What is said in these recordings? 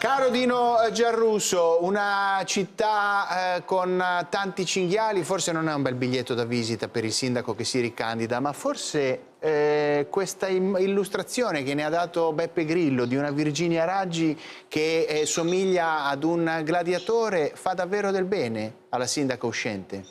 Caro Dino Giarrusso, una città con tanti cinghiali forse non è un bel biglietto da visita per il sindaco che si ricandida, ma forse questa illustrazione che ne ha dato Beppe Grillo di una Virginia Raggi che somiglia ad un gladiatore fa davvero del bene alla sindaca uscente?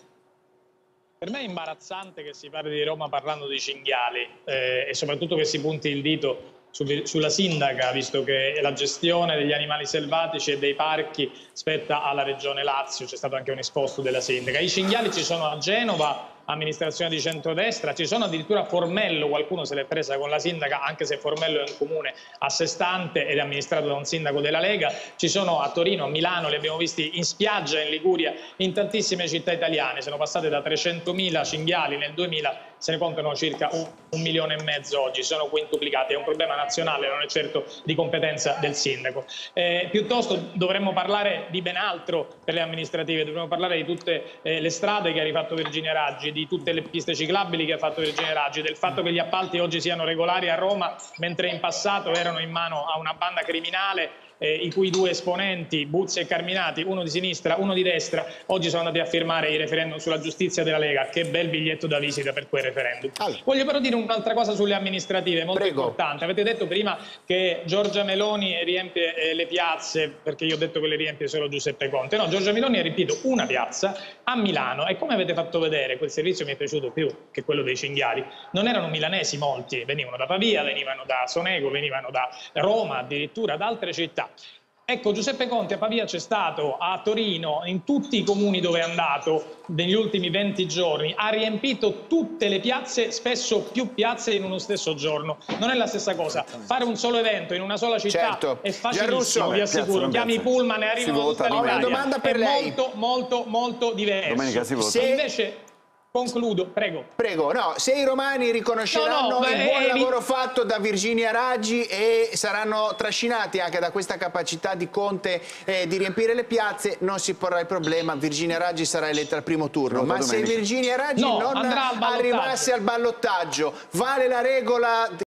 Per me è imbarazzante che si parli di Roma parlando di cinghiali e soprattutto che si punti il dito sulla sindaca, visto che la gestione degli animali selvatici e dei parchi spetta alla Regione Lazio. C'è stato anche un esposto della sindaca. I cinghiali ci sono a Genova, amministrazione di centrodestra, ci sono addirittura a Formello, qualcuno se l'è presa con la sindaca, anche se Formello è un comune a sé stante ed è amministrato da un sindaco della Lega, ci sono a Torino, a Milano, li abbiamo visti in spiaggia, in Liguria, in tantissime città italiane, sono passate da 300.000 cinghiali nel 2000, se ne contano circa 1,5 milioni oggi, sono quintuplicati, è un problema nazionale, non è certo di competenza del sindaco. Piuttosto dovremmo parlare di ben altro per le amministrative, dovremmo parlare di tutte le strade che ha rifatto Virginia Raggi, di tutte le piste ciclabili che ha fatto Virginia Raggi, del fatto che gli appalti oggi siano regolari a Roma, mentre in passato erano in mano a una banda criminale, i cui due esponenti, Buzzi e Carminati, uno di sinistra, uno di destra, oggi sono andati a firmare il referendum sulla giustizia della Lega. Che bel biglietto da visita per quel referendum. Voglio però dire un'altra cosa sulle amministrative, molto importante. Avete detto prima che Giorgia Meloni riempie le piazze, perché io ho detto che le riempie solo Giuseppe Conte. No, Giorgia Meloni ha riempito una piazza a Milano e come avete fatto vedere, quel servizio mi è piaciuto più che quello dei cinghiali. Non erano milanesi molti, venivano da Pavia, venivano da Sonego, venivano da Roma, addirittura da altre città. Ecco, Giuseppe Conte a Pavia c'è stato, a Torino, in tutti i comuni dove è andato negli ultimi 20 giorni, ha riempito tutte le piazze, spesso più piazze in uno stesso giorno. Non è la stessa cosa. Fare un solo evento in una sola città è facilissimo, vi assicuro. Chiami i pullman e arrivano da tutta l'Italia. Ho una domanda per lei. Molto diverso. Domenica si vota. Invece... Concludo, prego. Prego, no, se i romani riconosceranno il buon lavoro fatto da Virginia Raggi e saranno trascinati anche da questa capacità di Conte di riempire le piazze, non si porrà il problema, Virginia Raggi sarà eletta al primo turno. Ma se Virginia Raggi non arrivasse al ballottaggio, vale la regola